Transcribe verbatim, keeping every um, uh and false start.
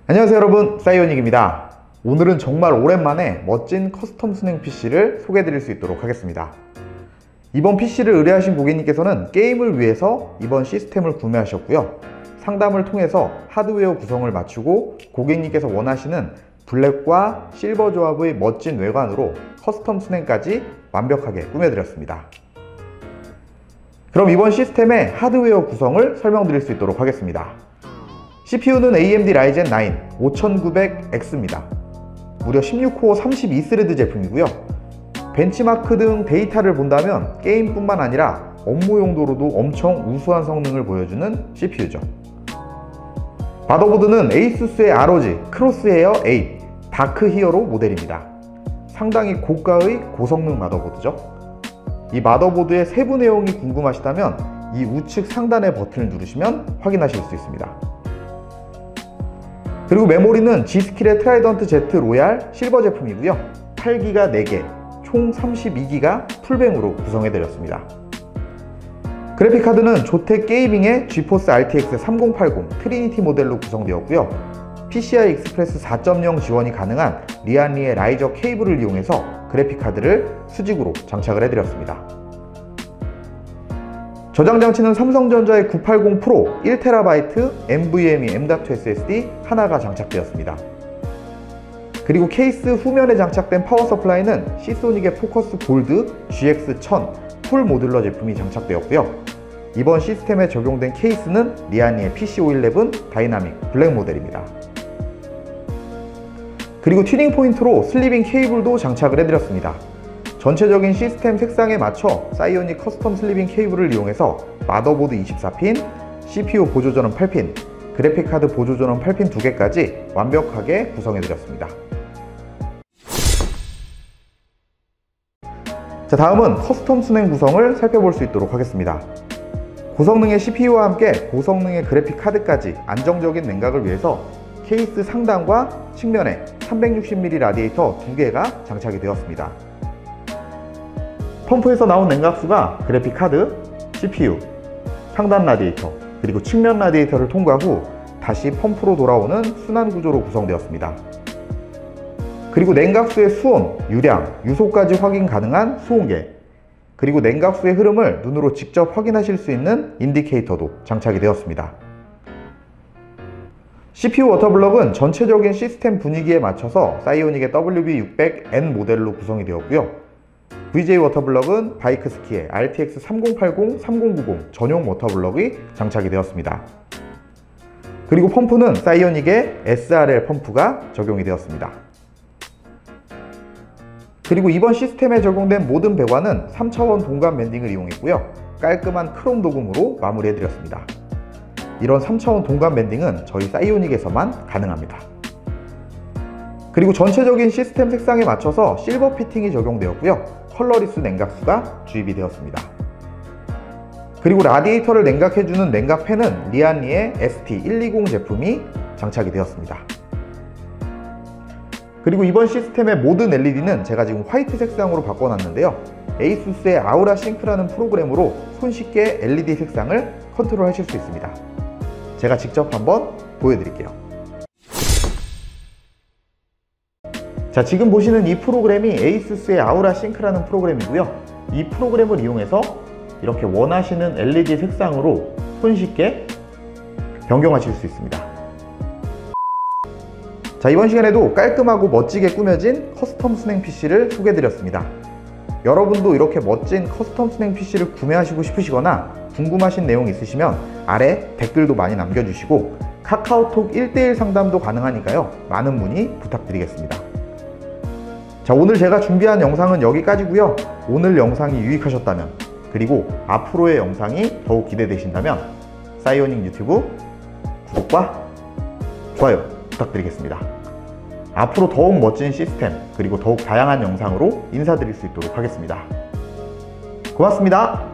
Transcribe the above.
안녕하세요 여러분, 사이오닉입니다. 오늘은 정말 오랜만에 멋진 커스텀 순행 피씨를 소개해 드릴 수 있도록 하겠습니다. 이번 피씨를 의뢰하신 고객님께서는 게임을 위해서 이번 시스템을 구매하셨고요, 상담을 통해서 하드웨어 구성을 맞추고 고객님께서 원하시는 블랙과 실버 조합의 멋진 외관으로 커스텀 순행까지 완벽하게 꾸며드렸습니다. 그럼 이번 시스템의 하드웨어 구성을 설명드릴 수 있도록 하겠습니다. 씨피유는 에이엠디 라이젠 나인 오천구백 엑스입니다. 무려 십육 코어 삼십이 스레드 제품이고요. 벤치마크 등 데이터를 본다면 게임뿐만 아니라 업무 용도로도 엄청 우수한 성능을 보여주는 씨피유죠. 마더보드는 에이수스의 알오지 크로스헤어 에잇 다크 히어로 모델입니다. 상당히 고가의 고성능 마더보드죠. 이 마더보드의 세부 내용이 궁금하시다면 이 우측 상단의 버튼을 누르시면 확인하실 수 있습니다. 그리고 메모리는 지스킬의 트라이던트 Z 로얄 실버 제품이고요. 팔 기가 네 개, 총 삼십이 기가 풀뱅으로 구성해드렸습니다. 그래픽카드는 조텍 게이밍의 지포스 알티엑스 삼공팔공 트리니티 모델로 구성되었고요. 피씨아이 익스프레스 사 점 영 지원이 가능한 리안리의 라이저 케이블을 이용해서 그래픽카드를 수직으로 장착을 해드렸습니다. 저장장치는 삼성전자의 구백팔십 프로 일 테라바이트 엔브이엠이 엠 닷 투 에스에스디 하나가 장착되었습니다. 그리고 케이스 후면에 장착된 파워 서플라이는 시소닉의 포커스 골드 지엑스 천십 풀 모듈러 제품이 장착되었고요. 이번 시스템에 적용된 케이스는 리안리의 피씨 오십일 다이나믹 블랙 모델입니다. 그리고 튜닝 포인트로 슬리빙 케이블도 장착을 해드렸습니다. 전체적인 시스템 색상에 맞춰 사이오닉 커스텀 슬리빙 케이블을 이용해서 마더보드 이십사 핀, 씨피유 보조전원 팔 핀, 그래픽카드 보조전원 팔 핀 두 개까지 완벽하게 구성해드렸습니다. 자, 다음은 커스텀 순행 구성을 살펴볼 수 있도록 하겠습니다. 고성능의 씨피유와 함께 고성능의 그래픽카드까지 안정적인 냉각을 위해서 케이스 상단과 측면에 삼백육십 밀리미터 라디에이터 두 개가 장착이 되었습니다. 펌프에서 나온 냉각수가 그래픽카드, 씨피유, 상단 라디에이터, 그리고 측면 라디에이터를 통과 후 다시 펌프로 돌아오는 순환 구조로 구성되었습니다. 그리고 냉각수의 수온, 유량, 유소까지 확인 가능한 수온계, 그리고 냉각수의 흐름을 눈으로 직접 확인하실 수 있는 인디케이터도 장착이 되었습니다. 씨피유 워터블럭은 전체적인 시스템 분위기에 맞춰서 사이오닉의 더블유비 육백 엔 모델로 구성이 되었고요. 브이제이 워터블럭은 바이크스키의 알티엑스 삼공팔공 삼공구공 전용 워터블럭이 장착이 되었습니다. 그리고 펌프는 사이오닉의 에스알엘 펌프가 적용이 되었습니다. 그리고 이번 시스템에 적용된 모든 배관은 삼 차원 동간 밴딩을 이용했고요. 깔끔한 크롬 도금으로 마무리해드렸습니다. 이런 삼 차원 동간 밴딩은 저희 사이오닉에서만 가능합니다. 그리고 전체적인 시스템 색상에 맞춰서 실버 피팅이 적용되었고요. 컬러리스 냉각수가 주입이 되었습니다. 그리고 라디에이터를 냉각해주는 냉각팬은 리안리의 에스티 백이십 제품이 장착이 되었습니다. 그리고 이번 시스템의 모든 엘이디는 제가 지금 화이트 색상으로 바꿔놨는데요. 에이수스의 아우라 싱크라는 프로그램으로 손쉽게 엘이디 색상을 컨트롤 하실 수 있습니다. 제가 직접 한번 보여드릴게요. 자, 지금 보시는 이 프로그램이 에이수스의 아우라 싱크라는 프로그램이고요. 이 프로그램을 이용해서 이렇게 원하시는 엘이디 색상으로 손쉽게 변경하실 수 있습니다. 자, 이번 시간에도 깔끔하고 멋지게 꾸며진 커스텀 순행 피씨를 소개해드렸습니다. 여러분도 이렇게 멋진 커스텀 순행 피씨를 구매하시고 싶으시거나 궁금하신 내용 있으시면 아래 댓글도 많이 남겨주시고 카카오톡 일 대일 상담도 가능하니까요. 많은 문의 부탁드리겠습니다. 자, 오늘 제가 준비한 영상은 여기까지고요. 오늘 영상이 유익하셨다면, 그리고 앞으로의 영상이 더욱 기대되신다면 사이오닉 유튜브 구독과 좋아요 부탁드리겠습니다. 앞으로 더욱 멋진 시스템, 그리고 더욱 다양한 영상으로 인사드릴 수 있도록 하겠습니다. 고맙습니다.